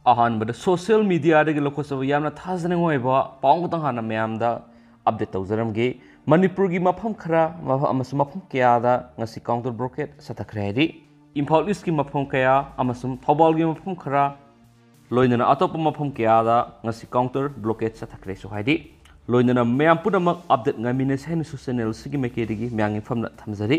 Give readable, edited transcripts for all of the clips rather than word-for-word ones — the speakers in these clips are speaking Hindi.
अहानबद सोशल मीडिया दे लोखोसब यामना थाजने होइबा पाउंग तंग हाना मयामदा अपडेट तौजरमगे मणिपुर की मफम खरा मफम कयादा ngasi काउंटर ब्रोकेट सतखरे हाइरि इम्फाल ईस्ट की मफम कया थौबाल की मफम खरा लोइनना अतोप मफम कयादा ngasi काउंटर ब्लॉकेट सतखरे सो हाइरि लोइनना मयाम पुनमक अपडेट ngamiने सेनसु चैनल सिगी मेकेदिगी म्यांगी फमना थमजरि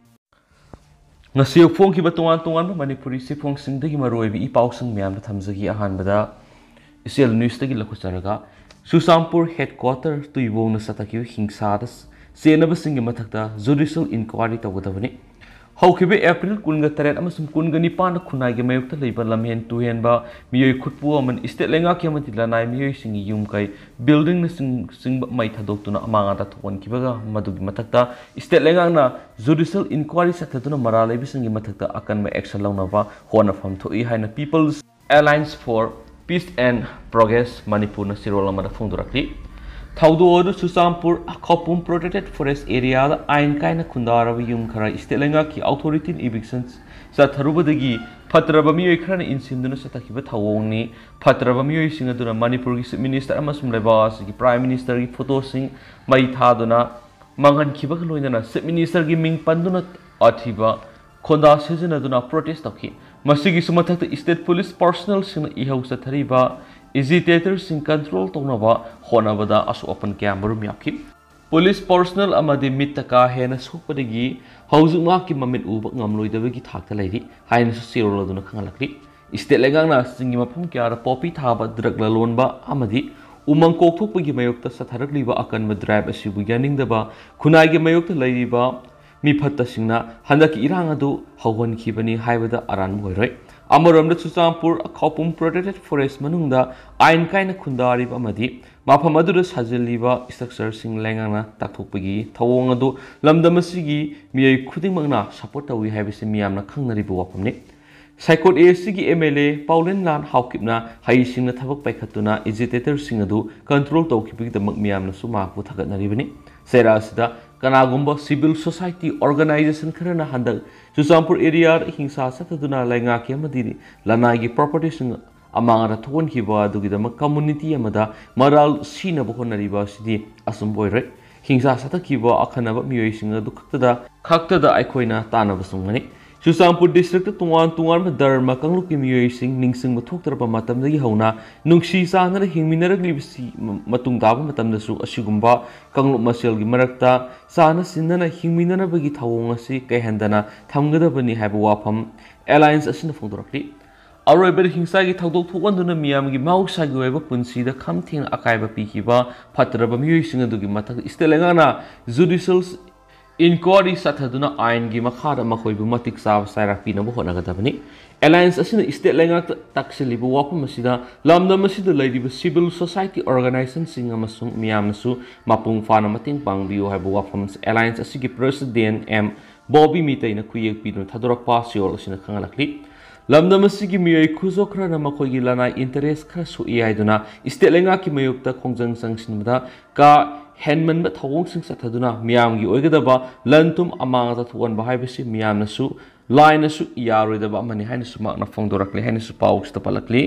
ngasi phong ki batongan tongan manipuri si phong sing dagi maroi bi ipau sang myam thamjagi ahan bada isel news dagi lakhusaraga susampur headquarter tuibo na sataki hingsa das senaba sing mathakta judicial inquiry tawgadabani haukibe april kunga taret amasum kunga nipan khunai ge mayukta leiba lamhen tuhen ba miyoi khutpu aman state lenga ki amati lanai miyoi sing yum kai building na sing mai thadok tuna amanga ta thon kibaga madugi mathakta state lenga na judicial inquiry sathatuna maralai bisingi mathakta akan ma action launa ba hona pham thoi haina people's alliance for peace and progress manipur na sirol amada phongdurakli Thaudo Susampur Khopum protected forest area ain kaina khundara yum khara istelenga ki authority evictions satharubadagi phatraba miyoi khara insimduna satakiba thawongni phatraba miyoi singaduna manipur ki minister amasum lebas ki prime minister ki photo sing mai thaduna mangan khiba loinana minister ki ming panduna athiba khonda sejunaduna protest takhi masigi sumathakta state police personnel sing ihau sathariba agitators in control tonaba honabada asu open camera myaki police personnel amadi mitaka hena supadagi hauzuma ki mamit uba ngamloidabagi thakta leiri haina sirolo duna khangalakri state legangna singi mafum kyara popi thaba drug lalonba amadi umang kokthokpagi mayokta satharakliba akanba drive asibu yaningdaba khunai gi mayokta leiriba mifatta singna handaki irang adu hawon khibani haibada aran moiroi Amaram the Susampur Khopum protected forest manungda ain kaina khundari amadi mapham adu sajaliba structure sing lengana takthokpagi thawong adu lamdamasigi miyai khudingmangna support tawi haibise miyamna khangnaribu wapamni Saikot ASC ki MLA Paulen Lan Haukipna hai singna thabak paikhatuna agitator sing adu control tawkipigi damak miyamna suma pu thagatnaribani sera asida kanagumba civil society organization kharana handak Susampur area hingsa sataduna lainga ki amadi lanai gi property sing amanga thon ki ba du gi damak community amada maral sina bo honariba sidi asum boire hingsa sataki ba akhana ba miyoi sing adu khaktada aikoina tanaba sungmani Susampur district tungan dharma kangluk ki miyoi sing ningsing mathoktarba matamdagi hauna nungsi sanana hingminaraglibsi matung daba matamdasu asigumba kangluk masel gi marakta sana sinnana hingminanabagi thawong asi kaihandana thamgadabani haiba wafam alliance asina phongdorakli aroiber hingsa gi thawdok thokanduna miyam gi mausa gi weba punsida khamthing akaiba pikiba phatraba miyoi sing adugi mathak istelengana judicial inquiry sathaduna ain gi makhara makhoibu matik saw sairak pinabu honagadabani alliance asina state lenga takselibu wapam asida lamdam asida laidiba civil society organization sing amasung miyamsu mapung fana mating pangbiu haibu wapam alliance asigi president M Bobby Mitay na kuyek pinu thadorak pasiol asina khangalakli lamdam asigi miyai khuzokra na makhoigi lana interest khra su iaiduna state lenga ki mayukta khongjang sangsinmada ka Henman but Hong Sing Sataduna, Miam Yogadaba, Lantum among the one behind Miam Nasu, Line Nasu, Yari the Bamani Hanisuma, Fong directly Hanis Pauks the Palakli.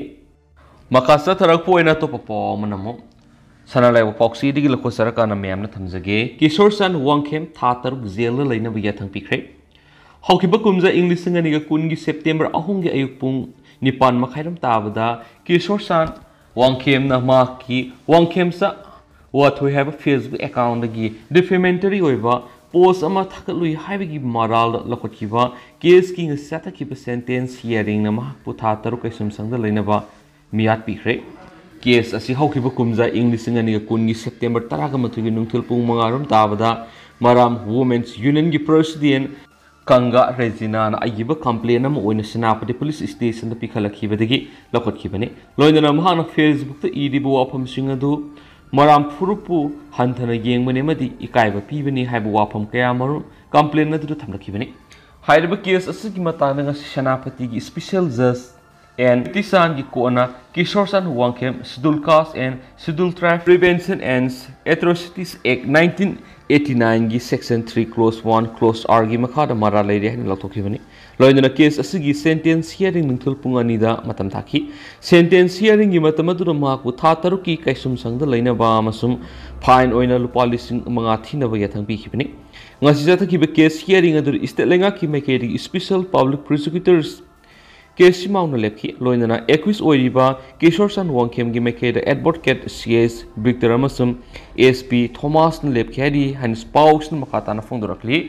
Makasa Tarapo in a top of Manamo. Sanala Poxy, the Locosaraka, Miam Tamzage, Kishor San Wonkem, Tatar, Zela, Lena Vietang Picre. Hokibakumza English and Kungi September, Ahunga Ayukpung, Nipan Makairam Tabada, Kishor San, Wonkem Namaki, Wonkemsa. What we have a Facebook account agi defamatory oiba post ama thakalui haibagi moral lokokiba case king sata ki sentence hearing na putha taru kaisum sangda leinaba miat pikre case asi haukiba kumza english ngani kungi September taraga mathugi nungthil pung mangarum tabada maram women's union gi president Kanga Regina na agiba complaint am oina senapati police station da pikhalakibadagi lokotkibani loinana mahana Facebook ta idibu apam singadu Maram Furupu Hantana Yang Manemadi Ikaiba Pivani Haibu Wapam Kayamaru complain to the Tamlakivani. Hyderabad case a Sigimatana Shanapati special judge and Tisan gi kona Kisorsan Wangkem Scheduled Caste and Scheduled Tribe Prevention and Atrocities Act 1989 gi Section 3 Clause 1 Clause R gi makhada mara leire hani lathokibani loinana case asigi sentence hearing ningthul pungani da matam thaki sentence hearing gi matam adu maku tha taruki kaisum sangda leina ba amasum fine oina lupa lising manga thina ba yathang pi khibani ngasi jatha ki case hearing adu state lenga ki maikeri special public prosecutors case mauna lepki loinana equis oiriba Kisorsan Wangkem gi maikeri advocate CS Victor amasum SP Thomas na lepki hadi hanis paus na makata na fongdorakli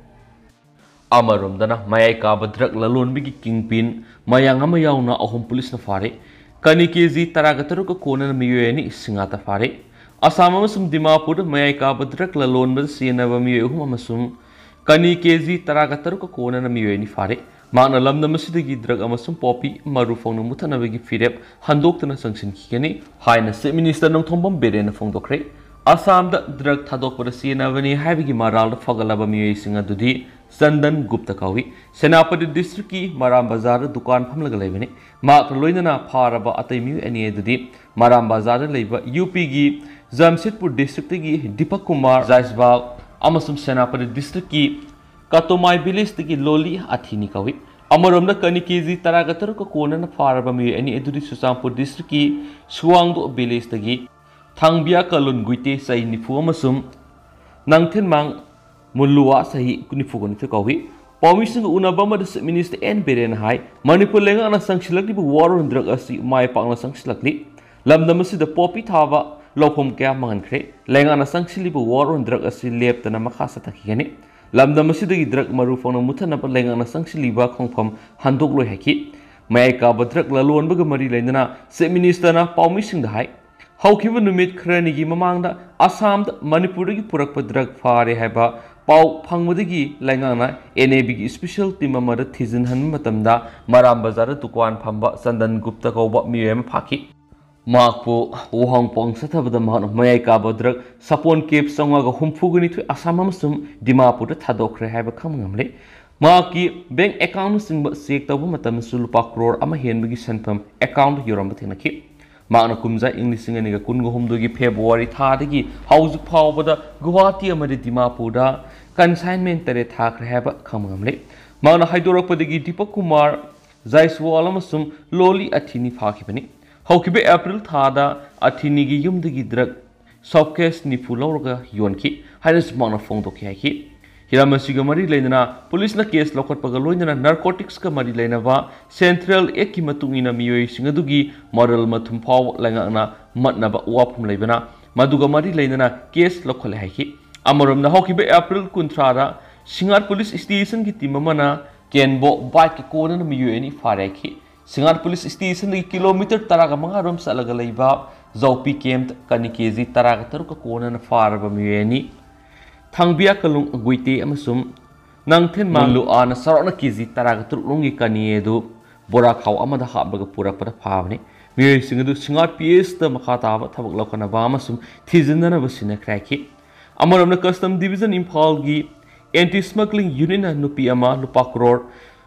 amarom dana mayai ka badrak lalon bigi kingpin mayang ama yauna ahom police na fare kani keji taragataru ko kona na miyeni singata fare asama masum dimapur mayai ka badrak lalon bad sina ba miyu hum amasum kani keji taragataru ko kona na miyeni fare mana lamna masidagi drug amasum popi marufong na mutana bigi firep handoktana sanction kigani haina se minister nong thombam Biren fongdokre Assam da drug thadok pada sina bani habigi maral da fagalaba miyu singa dudi Sandan Gupta kawi Senapati district ki Maram Bazar dukan phamlaga leibani mak loinana pharaba atai miyu ani dudi Maram Bazar leiba UP gi Jamshedpur district gi Deepak Kumar Jaisbal amasum Senapati district ki Katomai village tiki loli athini kawi amarom da kani keji taragatar ko kona na pharaba miyu ani eduri Susampur district ki Suwangdo village tiki Thangbia kalun guite sai nifu amasum nangthen mang mulluwa sahi kunifu gonite kawi Permission unabama the minister and Biren hai Manipur lenga na sangsilakli bu war on drug asi mai pak na sangsilakli lamdamasi the popi thava lopom kya mangankre lenga na sangsili bu war on drug asi lep tana makhasa takigani lamdamasi the drug marufong na mutana pa lenga na sangsili ba khongpham handok loi haki mai ka badrak lalon ba mari lendana se minister na permission da hai haukiba numit khrani gi mamangda Assam da Manipur gi purak pa drug fare haiba pau phangmudagi laingana NAB gi special team amada thizin han matamda Maram Bazar tukwan phamba Sandan Gupta kauba miyem phaki makpo uhang pong sathabada mahon mayai ka badrak sapon kep songa ga humphuguni thu Assam amasum Dimapur thadokre haiba khamngamle maki bank account singba check tabu matam sulpa crore ama henbagi sanpham account yoram thinaki Magna kumza English ngani ga kun gomdo gi February thadagi haujuk phawbada Guwahati amadi Dimapurda consignment tare thakre haba khamngamle magna haidorakpadagi Deepak Kumar Jaiswal amasum loli athini phakibani haukibe April thada athini gi yumdagi drug softcase nifu lawraga yonki hainas magna phongdokhi haki hiramasiga mari leinana police na case lokotpaga loinana narcotics ka mari leinaba central ek ki matungina miyoi singadugi moral mathum phaw langana matnaba wapum leibana maduga mari leinana case lokhole haki amarom na hokibe April kuntrara Singar police station ki team mana kenbo bike ko na miyu ani fareki Singar police station ki kilometer taraga mangarom salaga leiba zaupi camp kanikeji taraga taruka ko na faraba miyu ani Thangbia kalung guite amasum nangthen manlu ana sarona kiji taraga turungi kaniedu bora khaw amada habaga pura pada phavni miyu singadu Singar PS ta makhata thabak lokana ba amasum thijinana basina kraki Amaram na custom division Imphal gi anti-smuggling unit na nupi ama lupa crore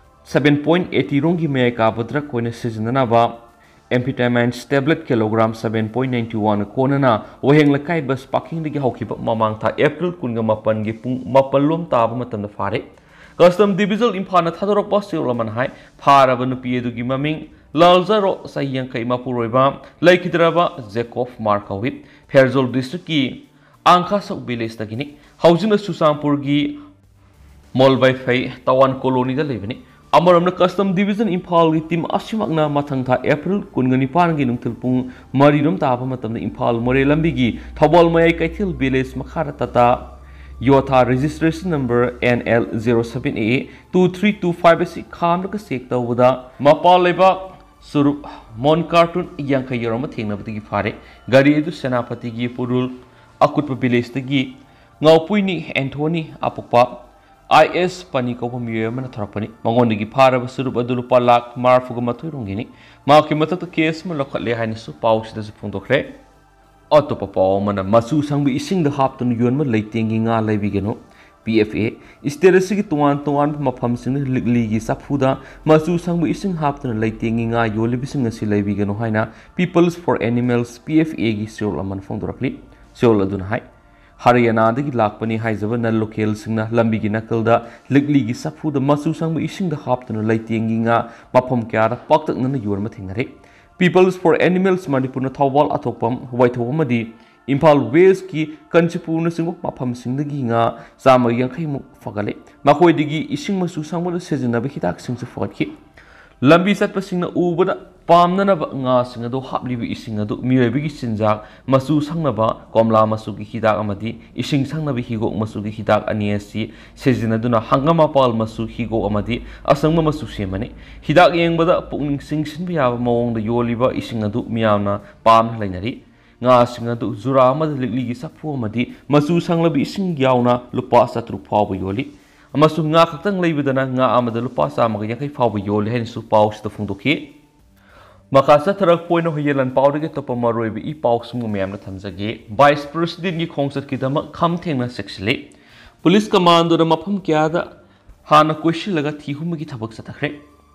7.80 rongi mayai ka badrak koina seasonana ba amphetamines tablet kilogram 7.91 kona na waheng lakai bus parking digi haukiba mamang tha April kunga mapan gi pung mapalom taba matam da fare custom division Imphal na thadorok ba siolaman hai phara ba nupi edu gi maming lalzaro sayang kai mapuroiba laikidraba Jacob Markawit Ferzol district ki Angka sok village tagini haujina Susampur gi Molbai Fai Tawan colony da lebani amaram na custom division Imphal gi team asimakna mathang tha April kungani pan gi nungthilpung marirom taba matam na Imphal more lambi gi Thobol mayai kaithil village makhara tata Yotha registration number NL07A 2325 kham ka sek tawda mapal leba surup mon cartoon yankai yorama thengnabati gi fare gari edu Senapati gi purul akutpa village tagi ngaupuini Anthony apukpa IS pani ko pamiyo man tharapani mangondigi pharaba surup adulu palak marfuga mathoi rongini maki matak case ma lokhatle haini su pause da su phongdokre autopa paw mana masu sangbi ising da haptun yon ma leitengi nga leibigeno PFA state असगी तोान तोान मफम सिंह लिगली की साफुदा मचू संग इसिंग हापतन लेतेंगी nga योलिबिसिंग असि लेबिगनो हाइना पीपल्स फॉर एनिमल्स PFA की सेल अमन फोंदोरकली सेल अदुन हाइ हरियाणा दगी लाकपनी हाइजब न लोकल सिंगना लंबी की नकलदा लिगली की साफुदा मचू संग इसिंग हापतन लेतेंगी nga मफम क्यादा पाक्तकन योर मथिंगरे people's for animals Manipur Thoubal अथोपम वाइथोमदी इम्फाल वेस्ट की कंचिपुर सिंह मफम सिंदगी nga चाम यांखैमुक फगले मखोइदगी इसिंग मसु संगबद सेजनब हिदाक सिंह फगखि लंबी चटपसिंग उबद पामननब nga सिंग दो हाबलिबि इसिंग अदु मियबिगी चिंजाक मसु संगनब कोमला मसु की हिदाक अमदी इसिंग संगनब हिगोक मसु की हिदाक अनियसि सेजनदुना हंगमा पाल मसु हिगो अमदी असंग मसु सेमने हिदाक येंगबद पुनिंग सिंग सिनबि याब मवोंग योलिबा इसिंग अदु मियावना पाम लैनरी nga sing adu zura amad ligli gi saphu amadi masu sanglabi ising yauna lupa satru phaw yoli amasu nga khaktang leibidana nga amada lupa sama ga yakai phaw yoli hen su paw sta phungdokhi makasa tharak point hoyelan paw de topa maroi bi I paw sum myam na thamjage vice president gi khongsat ki dama kham thengna sexually police commando da mapham kya da hana question laga thihum gi thabak satakre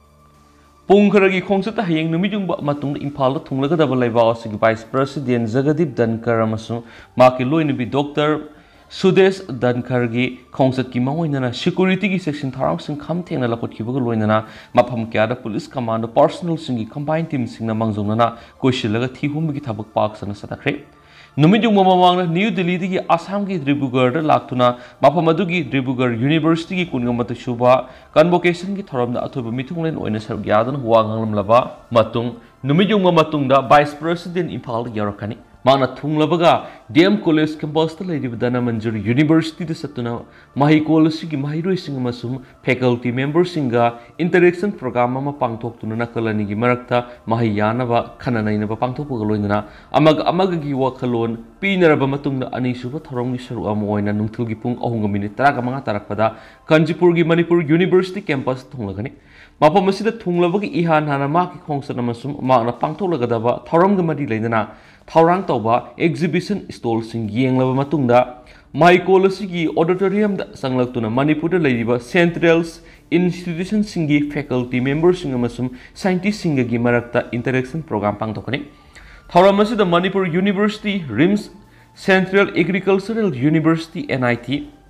पुंखरगी खोंसत हयेंग नुमिजुंग मतुंग इम्फाल थुंगलगदब लेबा असगी वाइस प्रेसिडेंट जगदीप धनकर अमसुंग माकी लोइनबी डॉक्टर सुदेश धनकर की खोंसत की मवोइनना सिक्योरिटी की सेक्शन थारांग सिंग खम थेंगना लखोटखिबग लोइनना मफम क्यादा पुलिस कमांडो पर्सनल सिंगी कंबाइन टीम सिंगना मंगजोंगना कोइशिलगा थिहुमगी थबक पाक सना सतखरे नुमिजुंग ममांगना न्यू दिल्ली की आसाम की डिब्रुगढ़ लाक्तुना मफम अदुगी डिब्रुगढ़ यूनिवर्सिटी की कुनगमत सुबा कन्वोकेशन की थरमदा अथोब मिथुंगलेन ओइना सरग यादन हुआंगलमलबा मतुंग नुमिजुंग मतुंगदा वाइस प्रेसिडेंट इम्फाल यारकनी माना थुंगलबगा DM कॉलेज कैंपस लेरिबदना मंजूर यूनिवर्सिटी सत्तुना माही कॉलेज की माहिरोई सिंग मसुम फैकल्टी मेंबर सिंगा इंटरेक्शन प्रोग्राम अमा पांगथोक्तुना नकलनी की मरक्ता माही यानबा खननैनबा पांगथोकपग लोइनना अमग वखलोन पीनरब मतुंगदा अनिसुब थरोंगी सरु अम ओइना नुंगथुल की पुंग 3:35 तारकपदा कंजीपुर की मणिपुर यूनिवर्सिटी कैंपस थुंगलगनी मफम असिदा थुंगलबगी इहान हाना माकी खोंसन अमसुम मागना पांगथोकलगदबा थरोंग मदी लेदना थौरांग तौबा एग्जिबिशन स्टॉल सिंग येंगलबा मतुंगदा माई कॉलेज की ऑडिटोरियम दा संगलक्तुना मणिपुर लेरिबा सेंट्रल्स इंस्टीट्यूशन सिंगी फैकल्टी मेंबर सिंग अमसुम साइंटिस्ट सिंग की मरक्ता इंटरेक्शन प्रोग्राम पांगथोकनी थौराम असिदा Manipur university RIMS central agricultural university NIT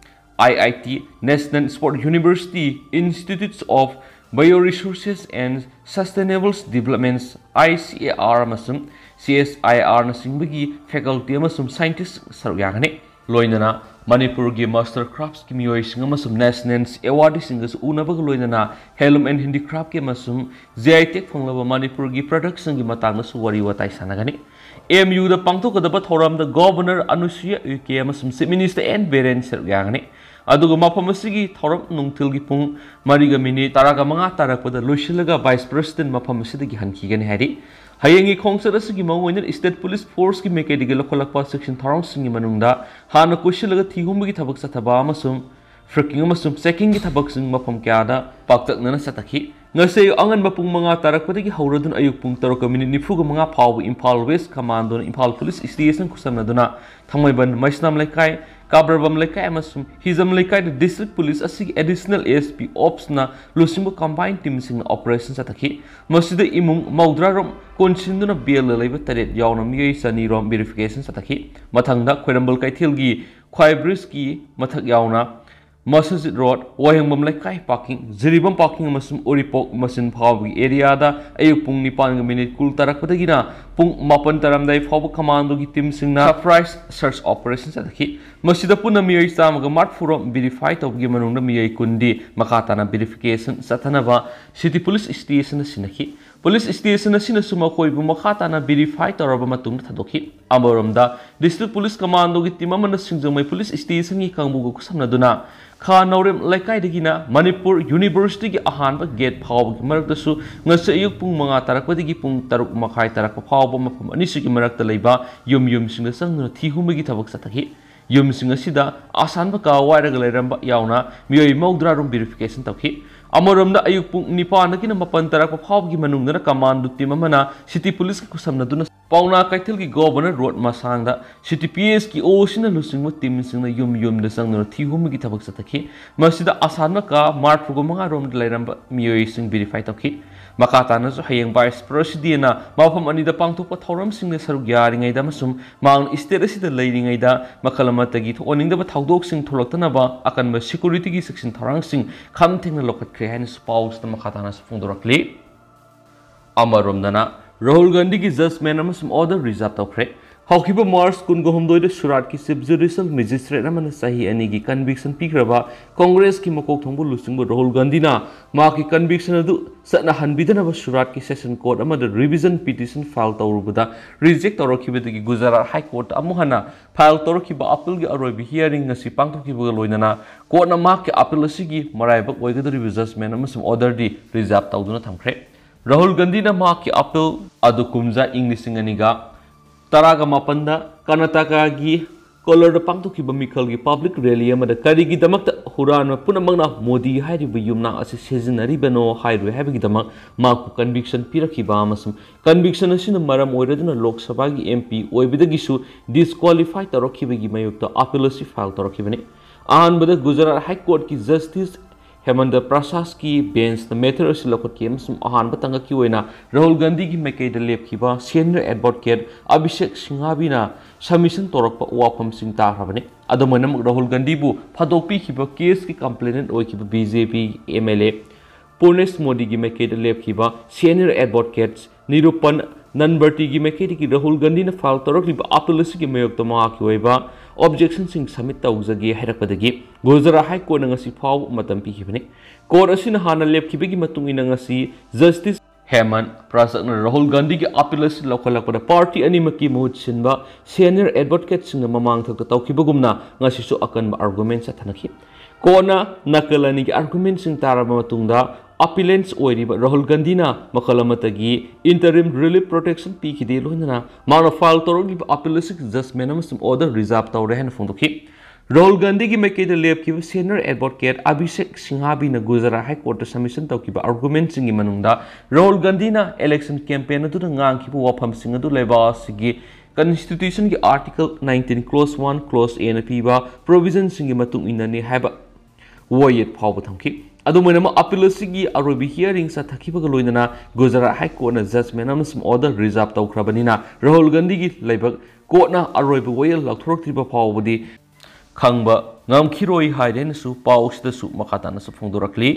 IIT national sport university institutes of Bioresources and Sustainable Developments ICAR अमसुम CSIR न सिंबगी फैकल्टी अमसुम साइंटिस्ट सरयागने लोइनना मणिपुर की मास्टर क्राफ्ट्स की मियोई सिंग अमसुम नेशनल अवार्ड सिंगस उनबग लोइनना हेलम एंड हैंडीक्राफ्ट के अमसुम GI टेक फंगलब मणिपुर की प्रोडक्शन की मतांग सुवरी वताई सानगने MU द पांगथोकदब थौराम द गवर्नर अनुसुया UK अमसुम चीफ मिनिस्टर एन बिरेन सरयागने अदुग मफम असिगी थौरम नुंगथिल की पुंग 4:35 तारकपद लोइसिलगा वाइस प्रेसिडेंट मफम असिदगी हनखिगने हारि हयेंगी खोंसर असिगी मवोइन स्टेट पुलिस फोर्स की मेकेडिगे लखोलकपा सेक्शन थौरम सिंगी मनुंगदा हाना कोइसिलगा थिहुमगी थबक सथबा अमसुम फ्रकिंग अमसुम चेकिंग की थबक सिंग मफम क्यादा पाक्तकनना सतखि ngase angan ba pung 5 tarakpadagi hauradun ayuk pung 3:45 फाव Imphal west commando Imphal police station खुसमनदुना थंगमैबन मैसनाम लेकाय काब्रबम लेकाय अमसुम हिजम लेकाय डिस्ट्रिक्ट पुलिस असि एडिशनल ASP ऑप्स ना लुसिंग कंबाइन टीम सिंग ऑपरेशन सतखि मसिद इमुंग मौद्रारम कोनसिंदुना बेल लेब तरेट यावना मियै सनी रोम वेरिफिकेशन सतखि मथंगदा खोरंबल कैथेलगी ख्वाइब्रिज की मथक यावना Masjid road Wahengbam Leikai parking Jiribam parking मसुम ओरिपोक मसिन फावगी एरिया दा अयुक पुंग 9 कुल तरकपदगिना पुंग 9 तरमदाय फाव कमांडो की टीम सिंगना सरप्राइज सर्च ऑपरेशन सदखि मसिदा पुना मियै चामगा मार्ट फुरम वेरीफाई तौगी मनुंगदा मियै कुंडी मखाताना वेरिफिकेशन सथनबा सिटी पुलिस स्टेशन सिनखि पुलिस स्टेशन सिनसुम कोइबु मखाताना वेरीफाई तौरबा मतुंग थदोखि अमरमदा डिस्ट्रिक्ट पुलिस कमांडो की टीम अमन सिंगजमै पुलिस स्टेशन की कांगबुगु खुसमनदुना खा नौरेम लेकाइदगिना मणिपुर यूनिवर्सिटी की अहानब गेट फाव की मरक्तसु ngase ayuk pung 5 tarakpadagi pung 3:30 tarakpa फाव मफम अनिसुगी मरक्ता लेबा युम सिंग संगना थिहुमगी थबक सतखि युम सिंग असिदा आसानब का वाइरग लेरंबा यावना मियोय मौद्रारुम वेरिफिकेशन तौखि अमरमदा अयुक पुंग 9 नकिना 9 tarakpa फाव की मनुंगना कमांडो टीम अमना सिटी पुलिस की खुसमनदुना Pauna Kaitel ki governor road masangda CTPS ki osina lusingmo team singna yum da sangna thihum ki thabak satakhi masida asana ka mart pugo manga rom lairamba miyoi sing verify takhi makata na so hayeng vice president na mapham ani da pangthokpa thoram singna saruk yari ngai da masum mang state asida leiri ngai da makalamata gi thoning da thaudok sing tholaktana ba akan ba security gi section tharang sing kham thengna lokat kre han spouse da makata na phungdorakli amarom dana Rahul Gandhi ki judgment amasum order reserve toukhre haukiba March kun go homdoi de Surat ki chief judicial magistrate amana sahi ani gi conviction pikraba Congress ki mokok thongbu lusingbo Rahul Gandhi na ma ki conviction adu satna hanbidana ba Surat ki session court amada revision petition file tawrubuda reject tawrakiba de Gujarat High Court amuhana file tawrakiba appeal gi aroi hearing ngasi pangthokiba loinana court na ma ki appeal asigi maraibak oigadori judgment amasum order di reserve tawduna thamkhre Rahul Gandhi na ma ki appeal adu kumza English nganiga taraga mapanda Karnataka gi kolor da pangto ki bamikhal gi public rally amada kari gi damakta huran punamangna Modi hairi bu yumna ase seasonary bano hairu habi gi damak ma ku conviction piraki ba masum conviction asina maram oiraduna Lok Sabha gi MP oibida gi su disqualify tarokhi gi mayukta appeal si file tarokhi bani an bada Gujarat High Court ki justice Hemanda Prasas ki bench the matter as lokot ki amasum ahan batanga ki oina Rahul Gandhi ki makai da lepkiba senior advocate Abhishek Singhabi na submission torakpa wafam sing tahrabane adamanam Rahul Gandhi bu phadokpi khiba case ki complainant oi khiba BJP MLA Purnesh Modi ki makai da lepkiba senior advocates Nirupan Nanbarti ki makai ki Rahul Gandhi na file torakliba appeal ki mayok to ma ki oiba objection sing submit tawzagi harakpadagi Gujarat High Court ngasi phaw matam pi khibani court asina hana lepkhibagi matung ina ngasi justice Hemant Prasad na Rahul Gandhi ki appeal si lokalakpada party animaki mohut sinba senior advocate sing mamang thak tawkhibagumna ngasi su akan ba argument sa thanakhi kona nakalani ki argument sing taraba matungda appellants oiriba Rahul Gandhi na makalamatagi interim relief protection pi khide loinana mana file torogi appeal si judgment amasum order reserve tawre han phongdokhi Rahul Gandhi ki makai da lep ki senior advocate Abhishek Singhabi na Gujarat High Court submission tawkiba argument singi manungda Rahul Gandhi na election campaign adu ngang ki wafam sing adu leba sigi constitution ki article 19 clause 1 clause a na piba provision singi matung inani haba woyet phawba thamki adumana appeal sigi arobi hearing sa thakibaga loinana Gujarat High Court na judgment amasum order reserve tawkhrabanina Rahul Gandhi gi laibak court na arobi woyel lakthroktriba phawbudi khangba ngamkhiroi haiden su pausda su makatana su phongdorakli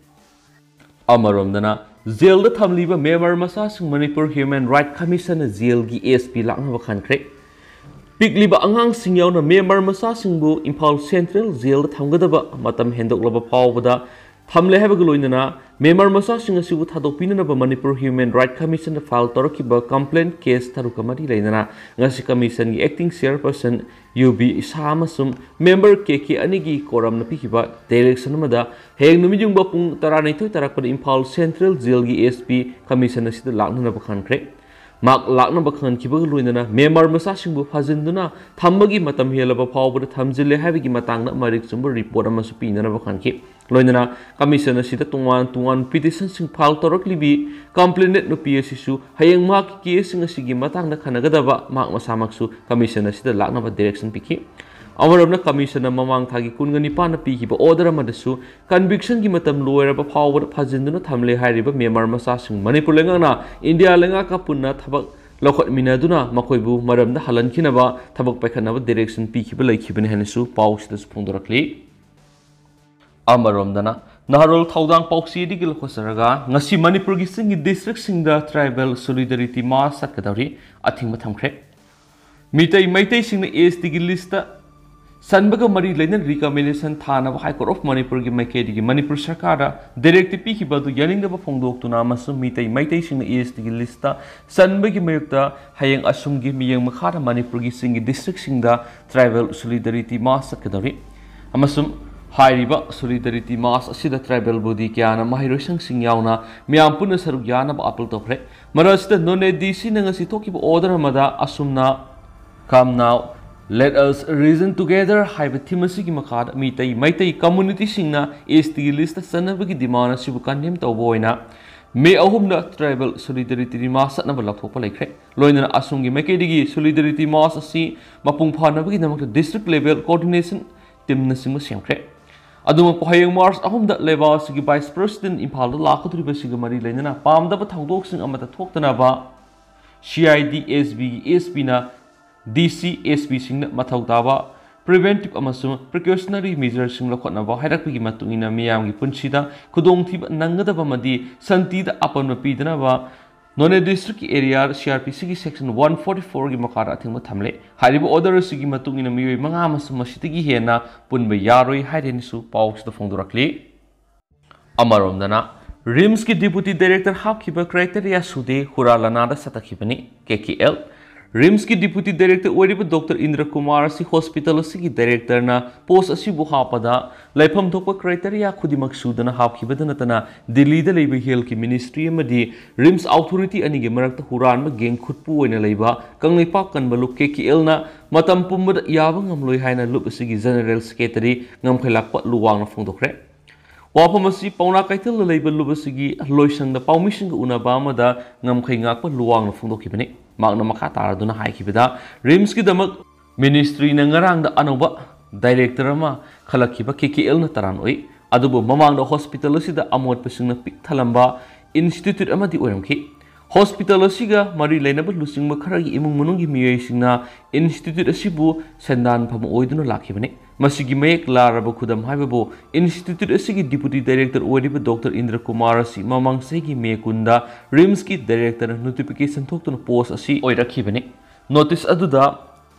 amaromdana jail da thamliba member masa sing Manipur Human Right Commission na jail gi SP laknaba khankre pikliba angang sing yauna member masa singbu Imphal Central jail da thamgadaba matam hendoklaba phawbada thamle haba galoinana member masa sing asibu thadokpina ba Manipur Human Right Commission na file torokiba complaint case tharukamari leinana ngasi commission gi acting chairperson UB Isamasum member KK anigi koram na pikiba direction amada heng numijung ba pung 12 tarakpada Imphal Central jail gi SP commission asida lakna ba khankre mak lakna ba khan kiba loinana member masa singbu phajinduna thambagi matam helaba phawbada thamjile habigi matangna marik chumbu report ama su pinana ba khanki loinana commission asida tungan petition sing file toroklibi complainant no PSC su hayeng mak case sing asigi matangna khanagadaba mak masamaksu commission asida lakna ba direction piki amarabna commission na mamang thagi kungani pana piki ba order amadasu conviction gi matam loiraba phawbada phajinduna thamle hairiba member masa sing Manipur lengana India lenga ka punna thabak lokot minaduna makoibu maramda halankinaba thabak paikhanaba direction piki ba laikhibani hanisu pausida su phongdorakli amaromdana Naharol Thaudang Pauksi digil khosaraga ngasi Manipur gi singi district singda tribal solidarity mass sakadari athingma thamkhre mitai maitai singna ST gi lista sanbaga mari lainan recommendation thana High Court of Manipur gi maikei gi Manipur sarkara directive pi ki badu yaninga ba phongdok tuna masu mitai maitai singna ST gi lista sanbagi mayukta hayeng asum gi miyeng makhara Manipur gi singi district singda tribal solidarity mass sakadari amasum hairiba solidarity mass asida tribal body kyana mahirosang singyauna miyam puna saruk yana ba appeal tokre marasita none DC na ngasi thokiba order amada asumna come now let us reason together haiba thimasi gi makhad mitai maitai community singna ST list sanabagi demand asibu kandem tawboina May ahumna tribal solidarity mass at Naval Topa Lake, Loina Asungi Makedi solidarity mass asi Mapung Panabaki district level coordination team Nasim Siamcre. Aduma Pohayang Mars ahum that leva Sigi Vice President Impala Lako to Sigamari Lena, Palm the Batangdoxing Amata Toktanaba, CID SB SPina, DC SB Sing Matautaba. Preventive amasung precautionary measures sing lokotnaba hairapigi matungina miyamgi punchida khudongthiba nangadaba madi santida apanma pidnaba None district area CRPC gi section 144 gi makara athingma thamle haribo order sigi matungina miyoi manga amasung masitigi hena punba yaroi hairenisu pawks the phongdurakli amaromdana RIMS ki deputy director hapkiba criteria sude huralana da satakhibani KKL RIMS की डिप्यूटी डायरेक्टर ओरिब डॉक्टर इंद्र कुमार सी हॉस्पिटल की डायरेक्टर ना पोस्ट असिबु हापदा लाइफम थोप क्राइटेरिया खुदिमक सुदना हापखिबद नतना दिल्ली द लेबे हेल्थ की मिनिस्ट्री अमदी RIMS अथॉरिटी अनि गे मरक हुरान म गेंग खुदपु ओइना लेबा कंगलेपा कनबलु KKL ना मतम पुमद याब ngamloi हाइना लुप सिगी general secretary ngamkhailapak luwang na phongdokre Wapamasi pauna kaitel लेबे लुप सिगी लोइसंग द पाउमिशन ग उनाबा मदा ngamkhai ngakpa luwang na phongdokibani Magna Makata Duna Haikibida, RIMS Kidamak Ministry Nangarang the Anoba, Director Ama, Kalakiba KKL Nataranoi, Adubo Mamang the Hospital the Amot Pesina Talamba, Institute Amati Uramki, Hospital Siga, Marie Lenaba Lusing Makari Imungi Miasina, Institute Asibu, Sandan Pamo Oiduna Lakibani, Masigi Mek Larabo Kudam Habibo, Institute Asigi Deputy Director Odiba Dr. Indra Kumarasi, Mamang Segi Mekunda, RIMSki Director Notification Talk to Post Asi Oida Kibani. Notice Aduda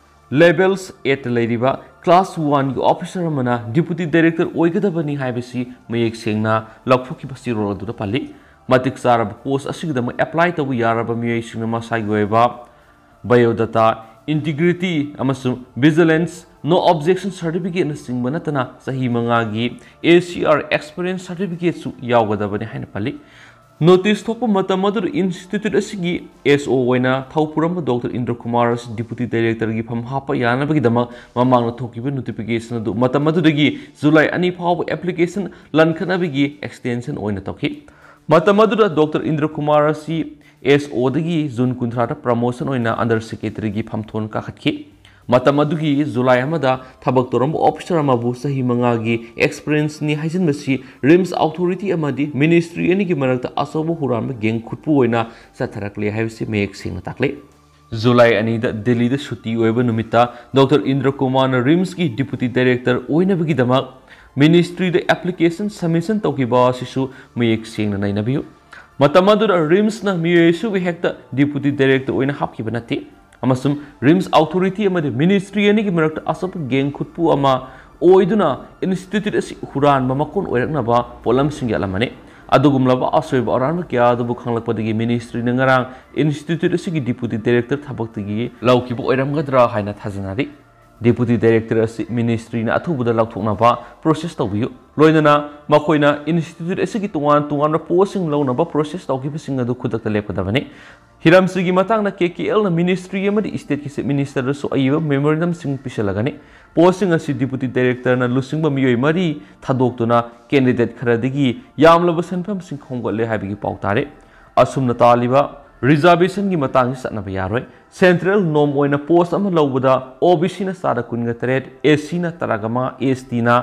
Labels 8 Ladiba, Class 1 Officer Mana, Deputy Director Oigadabani Habisi, Mayek Singna, Lakfuki Pastiro to the Pali, Matik Sarab Post Asigdam apply to Yaraba Miasinama Saigweva, Biodata, Integrity, Amasum, Vigilance, No Objection Certificate in Singmanatana, Sahi Mangagi, ACR Experience Certificate su Yawadabani Hanapali. Notice Topo Matamadu Institute Asigi, SO Wena, Taupuram, Dr. Indra Kumar's Deputy Director Gipam Hapa Yana Bagidama, Mamang Tokiba notification, Matamadudagi, Zulai Ani Power Application, Lankanabigi, Extension Oina Toki. Matamadura Dr. Indra Kumar si SO dagi Zun Kuntrata promotion oina under secretary gi phamthon ka khatki Matamadugi Zulai amada thabak toram officer amabu sahi mangagi experience ni haijin basi RIMS authority amadi ministry ani gi marakta asobo huram geng khutpu oina satharakle haibsi mek sing takle Zulai ani da Delhi da shuti oiba numita Dr. Indra Kumar RIMS gi deputy director oina bagi damak Ministry the application submission tokiba sisu mayek sing na nainabiu matamadu RIMS na miyesu we hekta deputy director oina hapkiba nati amasum RIMS authority amade ministry ani gi marakta asap geng khutpu ama oiduna institute asi huran mamakon oiraknaba polam singyalamane adugumlaba asoiba aran kya adu bukhanglakpadagi ministry na ngarang institute asi gi deputy director thabaktagi laukiba oiramgadra haina thajanari Deputy Director asi Ministry na athubuda laukthoknaba process tawbiu loinana makoina institute asigi tungan na posting launaba process tawkibasing adu khudakta lepkadabani hiramsigi matang na KKL na ministry amadi state ki minister so ayiba memorandum sing pisalagani posting asi Deputy Director na lusingba miyoi mari thadoktuna candidate kharadigi yamlaba sanpham sing khonggolle habigi pautare asumna taliba Reservation की मतंग सत्नब यारोय सेंट्रल नॉम ओइना पोस्ट अमा लौबदा OBC ना सादा कुनगा तरेट SC ना तरगमा ST ना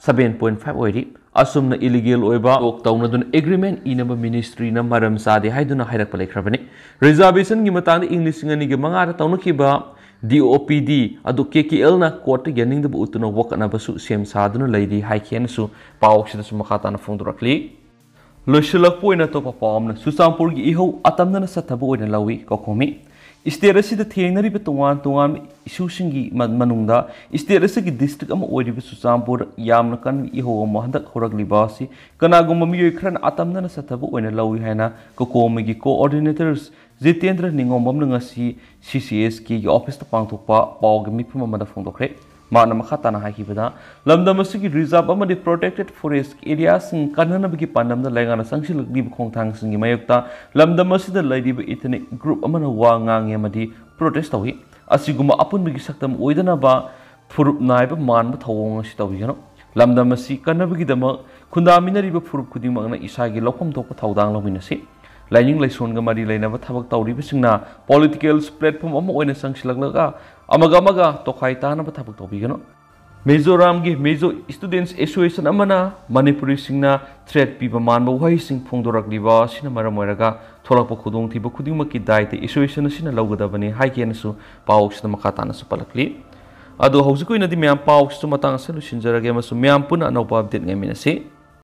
7.5 ओइरी असुमना इलीगल ओइबा ओक तौना दुन एग्रीमेंट इनबा मिनिस्ट्री ना मरम सादे हाइदुना हाइरक पलेख्रबने रिजर्वेशन की मतंग English ngani ge mangara tawna kiba DOPD adu KKL na court gening da utuna wakana basu sem saduna leidi haikhen su pawksida su makata na phongdurakli Loshilak poina to papam Susampur gi iho atamna sathabu oina lawi kokomi state asida thengna riba tungan issue singi manungda state asigi district ama oiriba Susampur yamna kan iho ma handak horagliba si kanagum miyoi khran atamna sathabu oina lawi haina kokomi gi coordinators Jitendra Ningomam ngasi CCS ki office ta pangthokpa pawg mi phuma mada phongdokre Mana makata na hakibada lamdam asigi reserve amadi protected forest areas sing kanana bagi pandam da lengana sangsil di khongthang singi mayukta lamdam asida laidiba ethnic group amana wa ngang amadi protest tawi asiguma apun bagi saktam oidana ba furup naiba man ba thawong asi tawi no lamdam asi kanna bagi dama khundamina riba furup khuding magna isagi lokhom thokpa thawdang lawina si लाइनिंग लाइसोनगा मरी लेनबा थबक तौरिबसिंगना पॉलिटिकल प्लेटफॉर्म अमा ओइना संगसिलगलगा अमगा तोखाई तानबा थबक तौबिगनो मिजोराम की मेजो स्टूडेंट्स एसोसिएशन अमना मणिपुरी सिंगना थ्रेट पीबा मानबा वहाइसिंग फोंदोरकलिबा सिना मरम ओइरगा थोलकपा खुदोंथिबा खुदिंगमकी दायित्व एसोसिएशन सिना लौगदबनी हाइकेनसु पाउक्सना मखा तानसु पलकली अदो हौजिक ओइनदि म्याम पाउक्सु मतंग असलु सिनजरगे मसु म्याम पुना अनौपा अपडेट ngamiनसि